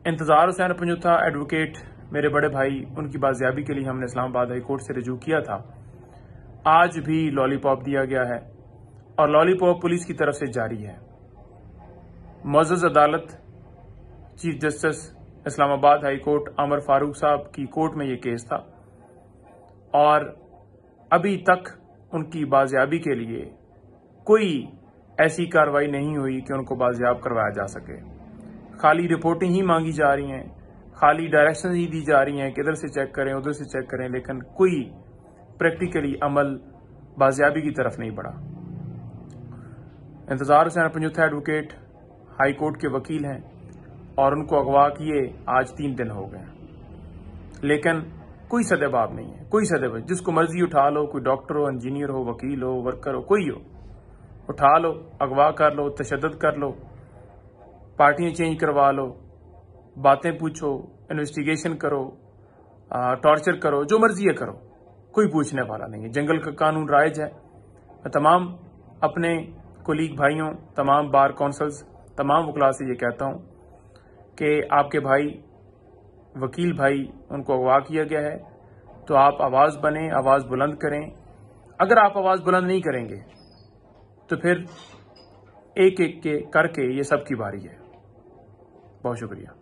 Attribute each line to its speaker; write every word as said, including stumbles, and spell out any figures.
Speaker 1: انتظار حسین پنجوتھا ایڈوکیٹ میرے بڑے بھائی، ان کی بازیابی کے لیے ہم نے اسلام آباد ہائی کورٹ سے رجوع کیا تھا. آج بھی لالی پاپ دیا گیا ہے اور لالی پاپ پولیس کی طرف سے جاری ہے. معزز عدالت چیف جسٹس اسلام آباد ہائی کورٹ عامر فاروق صاحب کی کورٹ میں یہ کیس تھا اور ابھی تک ان کی بازیابی کے لیے کوئی ایسی کارروائی نہیں ہوئی کہ ان کو بازیاب کروایا جا سکے. خالی رپورٹیں ہی مانگی جا رہی ہیں، خالی ڈائریکشن ہی دی جا رہی ہیں کہ ادھر سے چیک کریں ادھر سے چیک کریں، لیکن کوئی پریکٹیکلی عمل بازیابی کی طرف نہیں بڑھا. Intizar Hussain Panjotha advocate high court کے وکیل ہیں اور ان کو اغوا کیے آج تین دن ہو گئے ہیں، لیکن کوئی سدباب نہیں ہے. کوئی سدباب، جس کو مرضی اٹھا لو، کوئی ڈاکٹر ہو، انجینئر ہو، وکیل ہو، ورکر ہو، کوئی ہو، اٹھا لو، اغوا کر لو، تشدد کر لو، پارٹیاں چینج کروا لو، باتیں پوچھو، انویسٹیگیشن کرو، ٹارچر کرو، جو مرضی ہے کرو، کوئی پوچھنے والا نہیں ہے. جنگل کا قانون رائج ہے. میں تمام اپنے کولیگ بھائیوں، تمام بار کونسلز، تمام وکلاء سے یہ کہتا ہوں کہ آپ کے بھائی، وکیل بھائی، ان کو اغوا کیا گیا ہے تو آپ آواز بنیں، آواز بلند کریں. اگر آپ آواز بلند نہیں کریں گے تو پھر ایک ایک کے کر کے یہ سب کی باری ہے. بہت شکریہ.